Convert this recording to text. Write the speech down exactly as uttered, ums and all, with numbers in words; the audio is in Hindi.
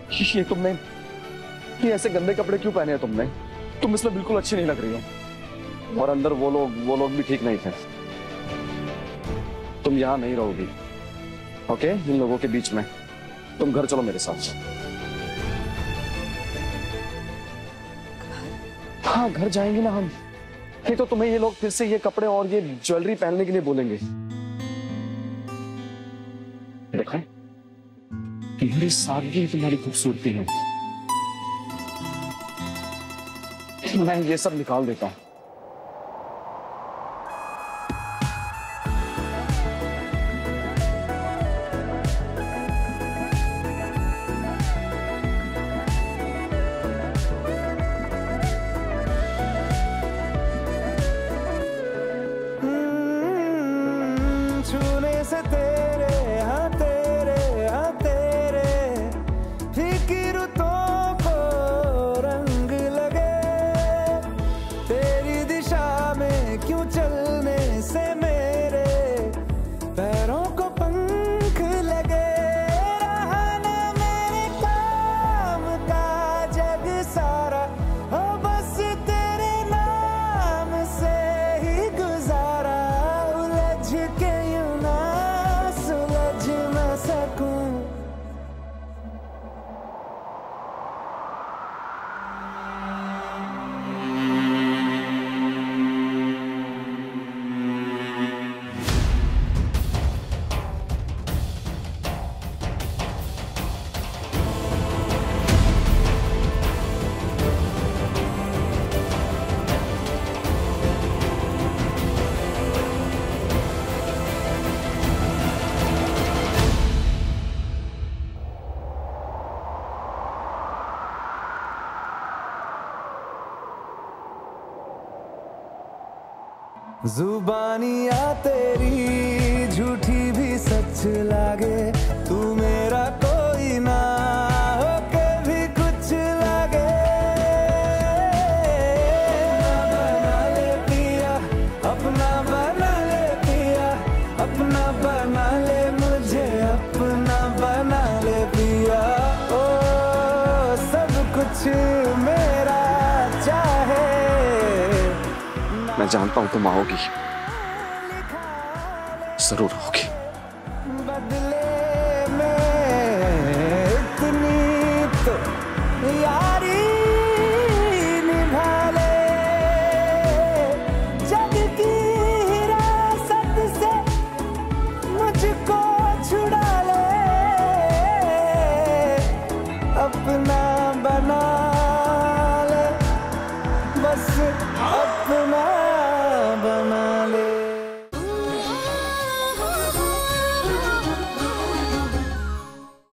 ये तुमने ये ऐसे गंदे कपड़े क्यों पहने हैं तुमने? तुम इसमें बिल्कुल अच्छी नहीं लग रही हो। और अंदर वो लोग वो लोग भी ठीक नहीं थे। तुम यहाँ नहीं रहोगी, ओके? इन लोगों के बीच में। तुम घर चलो मेरे साथ। हाँ, घर जाएंगे ना हम। नहीं तो तुम्हें ये लोग फिर से ये कपड़े और ये ज्वेलरी पहनने के लिए बोलेंगे। देखो, तुम्हारी सादगी तुम्हारी खूबसूरती है। मैं ये सब निकाल देता हूं। छूने से तेरे हाँ तेरे हाँ तेरे फीकी रुतों को रंग लगे, तेरी दिशा में क्यों चलने से मेरे पैरों को पंख लगे। रहा ना मेरे काम का जग सारा, हो बस तेरे नाम से ही गुजारा। उलझ के यूं ना सुलझ न सकूं। जुबानियाँ तेरी झूठी भी सच लागे, तू मेरा कोई ना हो के भी कुछ लागे। बना ले पिया, अपना बना ले पिया, अपना बना ले मुझे, अपना बना ले पिया। ओ सब कुछ मेरा चाहे। मैं जानता हूं तुम आओगी, जरूर आओगी। बदले में इतनी तो यारी निभा ले, जग की हिरासत से मुझको छुड़ा ले। अपना बना ले, बस अपना